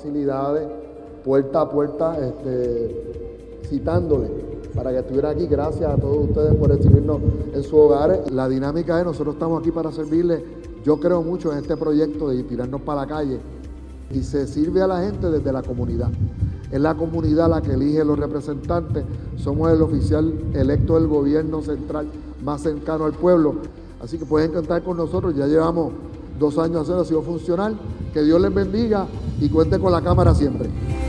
facilidades, puerta a puerta, citándole para que estuviera aquí. Gracias a todos ustedes por recibirnos en sus hogares. La dinámica es, nosotros estamos aquí para servirles. Yo creo mucho en este proyecto de tirarnos para la calle y se sirve a la gente desde la comunidad. Es la comunidad la que elige los representantes, somos el oficial electo del gobierno central más cercano al pueblo. Así que pueden contar con nosotros, ya llevamos 2 años haciendo, ha sido funcional. Que Dios les bendiga y cuente con la Cámara siempre.